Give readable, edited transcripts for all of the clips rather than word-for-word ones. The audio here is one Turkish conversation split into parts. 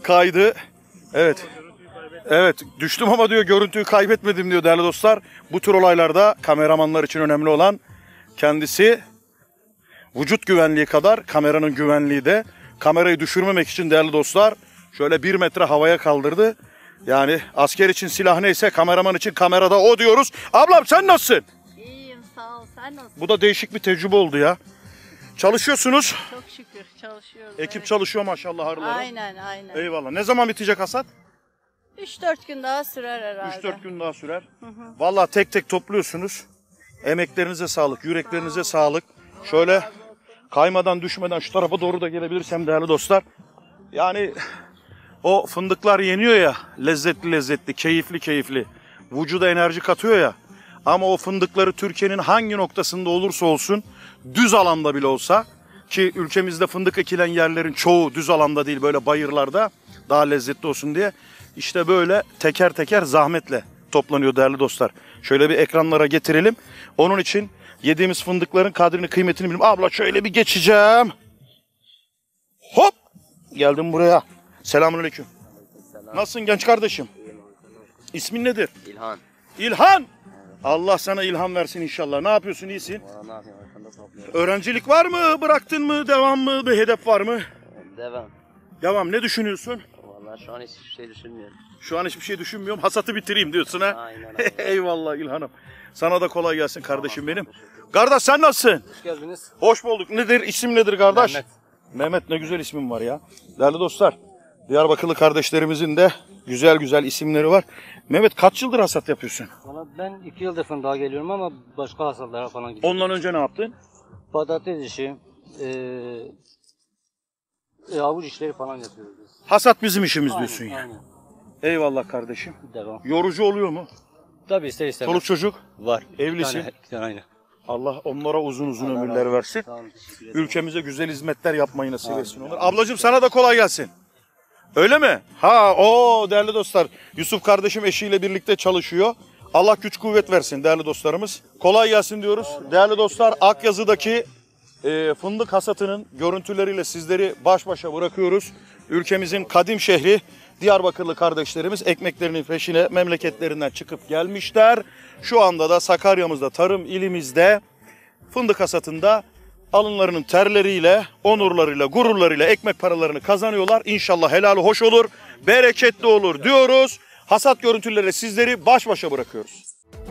kaydı. Evet. Evet, düştüm ama diyor görüntüyü kaybetmedim diyor değerli dostlar. Bu tür olaylarda kameramanlar için önemli olan kendisi vücut güvenliği kadar kameranın güvenliği de. Kamerayı düşürmemek için değerli dostlar şöyle 1 metre havaya kaldırdı. Yani asker için silah neyse kameraman için kamerada o diyoruz. Ablam sen nasılsın? İyiyim sağ ol, sen nasılsın? Bu da değişik bir tecrübe oldu ya. Çalışıyorsunuz. Çok şükür çalışıyoruz. Ekip evet. çalışıyor maşallah harları. Aynen. Eyvallah. Ne zaman bitecek hasat? 3-4 gün daha sürer herhalde. 3-4 gün daha sürer. Vallahi tek tek topluyorsunuz. Emeklerinize sağlık, yüreklerinize sağlık. Şöyle kaymadan düşmeden şu tarafa doğru da gelebilirsem değerli dostlar. Yani o fındıklar yeniyor ya, lezzetli, keyifli. Vücuda enerji katıyor ya. Ama o fındıkları Türkiye'nin hangi noktasında olursa olsun, düz alanda bile olsa, ki ülkemizde fındık ekilen yerlerin çoğu düz alanda değil, böyle bayırlarda daha lezzetli olsun diye, işte böyle teker teker zahmetle toplanıyor değerli dostlar. Şöyle bir ekranlara getirelim. Onun için yediğimiz fındıkların kadrini, kıymetini bileyim. Abla şöyle bir geçeceğim. Hop! Geldim buraya. Selamünaleyküm. Nasılsın genç kardeşim? İsmin nedir? İlhan. İlhan! Allah sana ilham versin inşallah. Ne yapıyorsun, iyisin? Ne yapayım, arkanda topluyorum. Öğrencilik var mı? Bıraktın mı? Devam mı? Bir hedef var mı? Devam. Devam. Ne düşünüyorsun? Vallahi şu an hiçbir şey düşünmüyorum. Şu an hiçbir şey düşünmüyorum. Hasatı bitireyim diyorsun ha? Aynen. Eyvallah İlhan'ım. Sana da kolay gelsin kardeşim benim. Kardeş sen nasılsın? Hoş geldiniz. Hoş bulduk. Nedir? İsim nedir kardeş? Mehmet. Mehmet, ne güzel ismin var ya. Değerli dostlar, Diyarbakırlı kardeşlerimizin de güzel isimleri var. Mehmet kaç yıldır hasat yapıyorsun? Valla ben 2 yıldır fındığa geliyorum ama başka hasatlara falan gidiyorum. Ondan önce ne yaptın? Patates işi, avuç işleri falan yapıyoruz biz. Hasat bizim işimiz diyorsun ya. Aynen. Eyvallah kardeşim. Devam. Yorucu oluyor mu? Tabii ister istemez. Çoluk çocuk? Var. Evlisin. İki tane aynı. Allah onlara uzun Allah ömürler razı versin. olsun. Sağ olun, teşekkür ederim. Ülkemize güzel hizmetler yapmayı nasip etsin onlar. Ablacığım sana da kolay gelsin. Öyle mi? Ha o değerli dostlar. Yusuf kardeşim eşiyle birlikte çalışıyor. Allah güç kuvvet versin değerli dostlarımız. Kolay gelsin diyoruz. Değerli dostlar, Akyazı'daki fındık hasatının görüntüleriyle sizleri baş başa bırakıyoruz. Ülkemizin kadim şehri Diyarbakırlı kardeşlerimiz ekmeklerinin peşine memleketlerinden çıkıp gelmişler. Şu anda da Sakarya'mızda, tarım ilimizde fındık hasatında alınlarının terleriyle, onurlarıyla, gururlarıyla ekmek paralarını kazanıyorlar. İnşallah helali hoş olur, bereketli olur diyoruz. Hasat görüntüleriyle sizleri baş başa bırakıyoruz.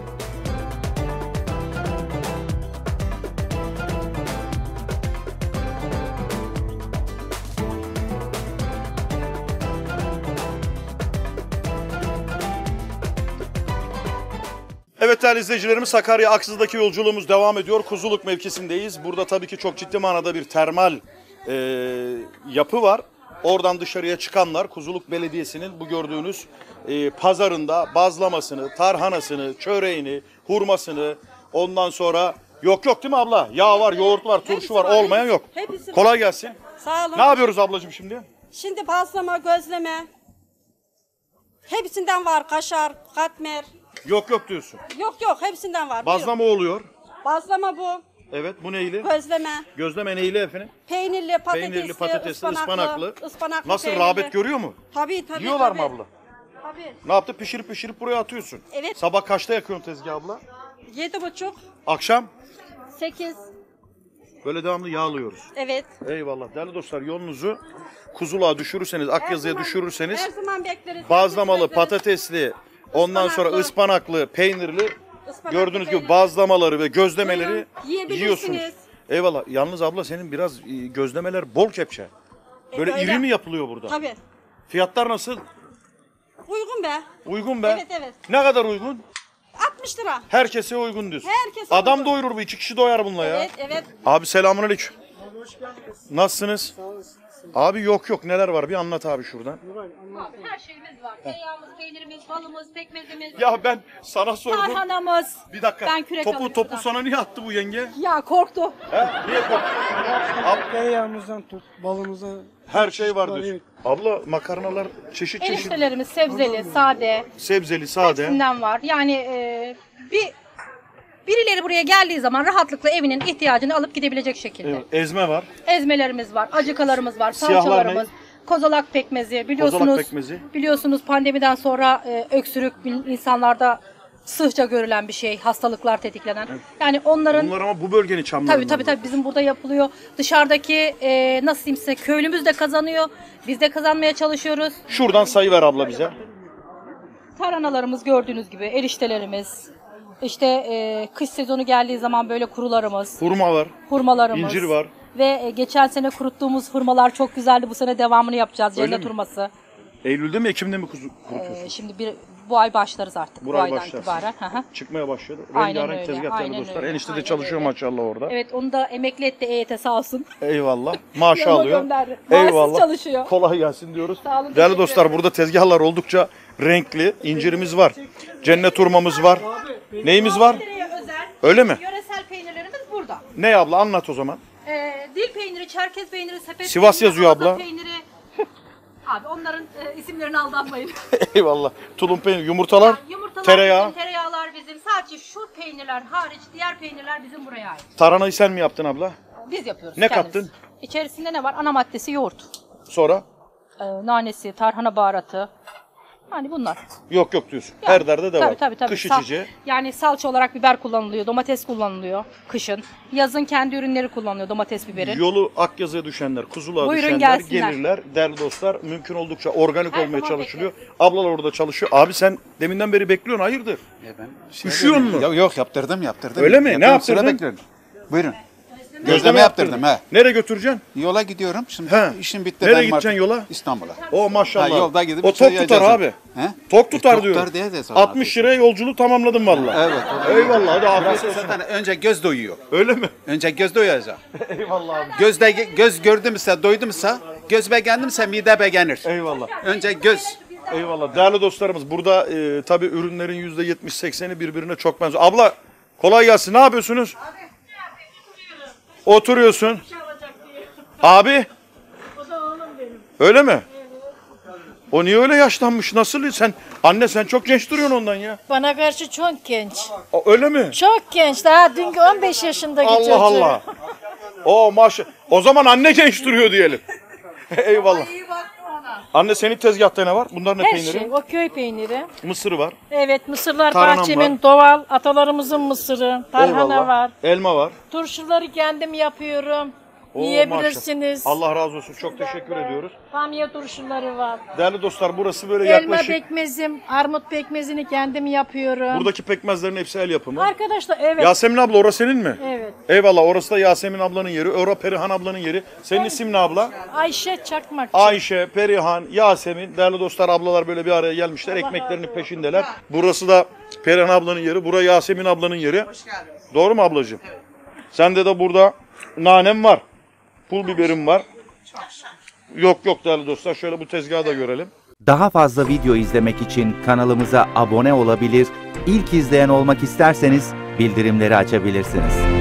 Evet değerli izleyicilerimiz, Sakarya Aksız'daki yolculuğumuz devam ediyor. Kuzuluk mevkisindeyiz. Burada tabii ki çok ciddi manada bir termal yapı var. Oradan dışarıya çıkanlar Kuzuluk Belediyesi'nin bu gördüğünüz pazarında bazlamasını, tarhanasını, çöreğini, hurmasını, ondan sonra yok değil mi abla? Yağ var, yoğurt var, turşu var, olmayan yok. Hepsi var. Kolay gelsin. Sağ olun. Ne yapıyoruz ablacığım şimdi? Şimdi bazlama, gözleme. Hepsinden var. Kaşar, katmer. Yok diyorsun. Yok hepsinden var. Bazlama oluyor. Buyur. Bazlama bu. Evet, bu neyli? Gözleme. Gözleme neyli efendim? Peynirli, patatesli, ıspanaklı. ıspanaklı Nasıl, peynirli. rağbet görüyor mu? Tabii. Yiyorlar tabii. mı abla? Tabii. Ne yaptı? Pişirip buraya atıyorsun. Evet. Sabah kaçta yakıyorsun tezgah abla? 7,5, Akşam 8. böyle devamlı yağlıyoruz. Evet. Eyvallah. Değerli dostlar, yolunuzu Kuzuluğa düşürürseniz, Akyazı'ya düşürürseniz Her zaman bekleriz. bazlamalı, Bekleriz. patatesli, ondan sonra Ispanaklı. ıspanaklı, peynirli, Ispanaklı, gördüğünüz gibi peynirli. bazlamaları ve gözlemeleri Buyurun, yiyebilirsiniz. yiyorsunuz. Eyvallah. Yalnız abla senin biraz gözlemeler bol kepçe. Böyle öyle. iri mi yapılıyor burada? Tabii. Fiyatlar nasıl? Uygun be. Uygun be. Evet. Ne kadar uygun? 60 lira. Herkese uygun diyorsun. Herkese Adam uygun. doyurur bu. 2 kişi doyar bununla ya. Evet. Abi selamünaleyküm. Nasılsınız? Abi yok neler var bir anlat abi şuradan. Abi her şeyimiz var. Tereyağımız, peynirimiz, balımız, pekmezimiz, Ya ben sana sordum. tarhanamız. Bir dakika. Ben kürek alayım Topu şuradan. sana niye attı bu yenge? Ya korktu. He? Niye korktun? Tereyağımızdan tut, balımıza. Her şey var diyorsun. Abla makarnalar çeşit Eriştelerimiz sebzeli, sade, sebzeli, sade. hepsinden var. Yani birileri buraya geldiği zaman rahatlıkla evinin ihtiyacını alıp gidebilecek şekilde. Evet, ezme var. Ezmelerimiz var, acıkalarımız var, Siyahlar salçalarımız. Kozalak pekmezi biliyorsunuz. Kozalak pekmezi. Biliyorsunuz pandemiden sonra öksürük insanlarda sıhça görülen bir şey, hastalıklar tetiklenen. Yani onların Bunlar ama bu bölgenin çamlarından. tabii bizim burada yapılıyor. Dışarıdaki nasıl diyeyim size, köylümüz de kazanıyor. Biz de kazanmaya çalışıyoruz. Şuradan sayı ver abla bize. Tarhanalarımız gördüğünüz gibi, eriştelerimiz. İşte kış sezonu geldiği zaman böyle kurularımız, Hurma var. hurmalarımız. İncir var. Ve geçen sene kuruttuğumuz hurmalar çok güzeldi. Bu sene devamını yapacağız. Öyle Cennet mi? hurması. Eylül'de mi Ekim'de mi kurutuyorsun? Şimdi bu ay başlarız artık. Bu Bu ay aydan başlarsın. itibaren. Hı hı. Çıkmaya başladı. Aynen Rengarenk öyle, tezgahları aynen dostlar. öyle, Enişte de aynen çalışıyor öyle. maşallah orada. Evet, onu da emekli etti EYT sağ olsun. Eyvallah. Maaşı Yanıma alıyor. gönderdi. Maaşsız çalışıyor. Kolay gelsin diyoruz. Sağ olun, Değerli teşekkür dostlar burada tezgahlar oldukça renkli. İncirimiz var. Cennet hurmamız var. Neyimiz var? Nereye özel? Öyle mi? Yöresel peynirlerimiz burada. Ne abla anlat o zaman. Dil peyniri, Çerkez peyniri, sepet Sivas peyniri, yazıyor Havza abla. peyniri. Abi onların isimlerine aldanmayın. Eyvallah. Tulum peynir, yumurtalar, Yumurtalar tereyağı. bizim, tereyağlar bizim. Sadece şu peynirler hariç diğer peynirler bizim buraya ait. Tarhanayı sen mi yaptın abla? Biz yapıyoruz. Ne kendimiz. kattın? İçerisinde ne var? Ana maddesi yoğurt. Sonra? Nanesi, tarhana baharatı. Hani bunlar. Yok diyorsun. Yani, Her derde de var. Tabii. Kış Sal- içici. Yani salça olarak biber kullanılıyor, domates kullanılıyor kışın. Yazın kendi ürünleri kullanılıyor, domates biberi. Yolu Akyazı'ya düşenler, Kuzuluğa Buyurun düşenler gelsinler. gelirler. Değerli dostlar mümkün oldukça organik Her olmaya zaman çalışılıyor. Ablalar orada çalışıyor. Abi sen deminden beri bekliyorsun hayırdır? Ben Üşüyor mu? Yok yaptırdım. Öyle mi? Ne Yaptırdım, sıra yaptırdın? bekliyorum. Buyurun. Gözleme Gözleme yaptırdım ha. Nereye götüreceksin? Yola gidiyorum. Şimdi He. işim bitti. Nereye benim gideceksin artık. yola? İstanbul'a. O maşallah. Ha, yolda gidip o bir çay tok tutar yiyeceğiz. abi. He? Tok tutar Tok diyor. tutar diye de sonra 60 liraya yolculuğu tamamladım vallahi. Evet. Eyvallah hadi afiyet Burası olsun. zaten önce göz doyuyor. Öyle mi? Önce göz doyacak. Eyvallah abi. Göz gördümse, doydumsa, göz beğendimse mide beğenir. Eyvallah. Önce göz. Eyvallah. Değerli dostlarımız burada tabii ürünlerin %70-80'i birbirine çok benziyor. Abla kolay gelsin. Ne yapıyorsunuz? Oturuyorsun. Abi. Öyle mi? O niye öyle yaşlanmış? Nasıl? Sen çok genç duruyorsun ondan ya. Bana karşı çok genç. Öyle mi? Çok genç. Daha dünkü 15 yaşındaki Allah çocuğu. Allah. O zaman anne genç duruyor diyelim. Eyvallah. Anne senin tezgahta ne var? Bunlar ne Her peyniri? şey. O köy peyniri. Mısır var. Evet, mısırlar Tarhanam bahçemin var. doğal. Atalarımızın mısırı. Tarhana Eyvallah. var. Elma var. Turşuları kendim yapıyorum. Oo, Yiyebilirsiniz. maşallah. Allah razı olsun. Çok teşekkür ediyoruz. Bamya turşuları var. Değerli dostlar burası böyle Elma yaklaşık. pekmezim, armut pekmezini kendim yapıyorum. Buradaki pekmezlerin hepsi el yapımı. Arkadaşlar evet. Yasemin abla orası senin mi? Evet. Eyvallah orası da Yasemin ablanın yeri. Orası Perihan ablanın yeri. Senin isim ne abla? Ayşe Çakmakçı. Ayşe, Perihan, Yasemin. Değerli dostlar ablalar böyle bir araya gelmişler. Ekmeklerinin peşindeler. Burası da Perihan ablanın yeri. Burası Yasemin ablanın yeri. Hoş geldin. Doğru mu ablacığım? Sende de burada nanem var. Pul biberim var. Yok değerli dostlar. Şöyle bu tezgahı da görelim. Daha fazla video izlemek için kanalımıza abone olabilir, ilk izleyen olmak isterseniz bildirimleri açabilirsiniz.